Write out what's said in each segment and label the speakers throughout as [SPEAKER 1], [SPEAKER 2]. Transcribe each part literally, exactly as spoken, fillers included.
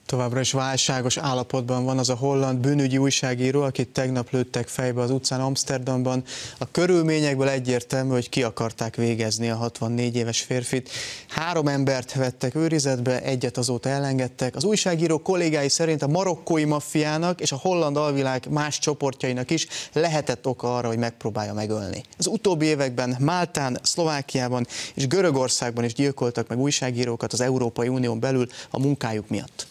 [SPEAKER 1] Továbbra is válságos állapotban van az a holland bűnügyi újságíró, akit tegnap lőttek fejbe az utcán Amsterdamban. A körülményekből egyértelmű, hogy ki akarták végezni a hatvannégy éves férfit. Három embert vettek őrizetbe, egyet azóta elengedtek. Az újságíró kollégái szerint a marokkói maffiának és a holland alvilág más csoportjainak is lehetett oka arra, hogy megpróbálja megölni. Az utóbbi években Máltán, Szlovákiában és Görögországban is gyilkoltak meg újságírókat az Európai Unión belül a munkájuk miatt.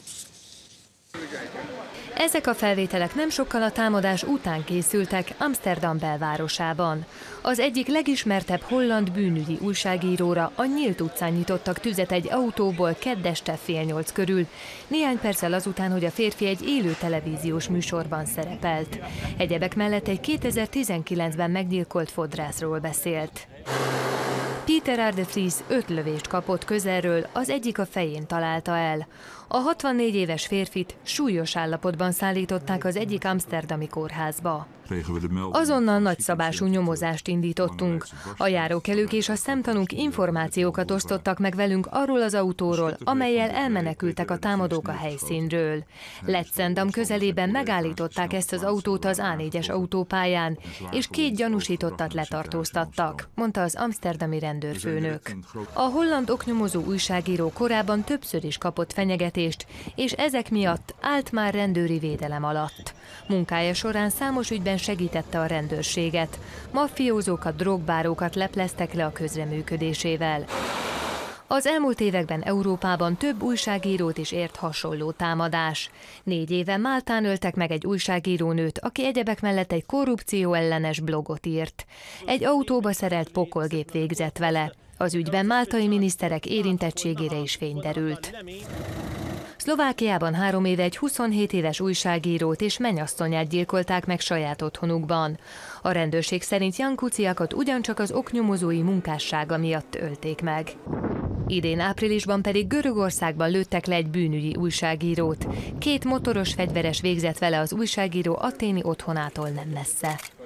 [SPEAKER 2] Ezek a felvételek nem sokkal a támadás után készültek Amsterdam belvárosában. Az egyik legismertebb holland bűnügyi újságíróra a nyílt utcán nyitottak tüzet egy autóból kedd este fél nyolc körül, néhány perccel azután, hogy a férfi egy élő televíziós műsorban szerepelt. Egyebek mellett egy kétezer-tizenkilencben meggyilkolt fodrászról beszélt. Peter R. de Vries öt lövést kapott közelről, az egyik a fején találta el. A hatvannégy éves férfit súlyos állapotban szállították az egyik amszterdami kórházba. Azonnal nagyszabású nyomozást indítottunk. A járókelők és a szemtanúk információkat osztottak meg velünk arról az autóról, amellyel elmenekültek a támadók a helyszínről. Letzendam közelében megállították ezt az autót az á négyes autópályán, és két gyanúsítottat letartóztattak, mondta az amszterdami rendőrfőnök. A holland oknyomozó újságíró korábban többször is kapott fenyegetést, és ezek miatt állt már rendőri védelem alatt. Munkája során számos ügyben segítette a rendőrséget. Maffiózókat, drogbárókat lepleztek le a közreműködésével. Az elmúlt években Európában több újságírót is ért hasonló támadás. Négy éve Máltán öltek meg egy újságírónőt, aki egyebek mellett egy korrupcióellenes blogot írt. Egy autóba szerelt pokolgép végzett vele. Az ügyben máltai miniszterek érintettségére is fény derült. Szlovákiában három éve egy huszonhét éves újságírót és mennyasszonyát gyilkolták meg saját otthonukban. A rendőrség szerint Jan Kuciakot ugyancsak az oknyomozói munkássága miatt ölték meg. Idén áprilisban pedig Görögországban lőttek le egy bűnügyi újságírót. Két motoros fegyveres végzett vele az újságíró athéni otthonától nem messze.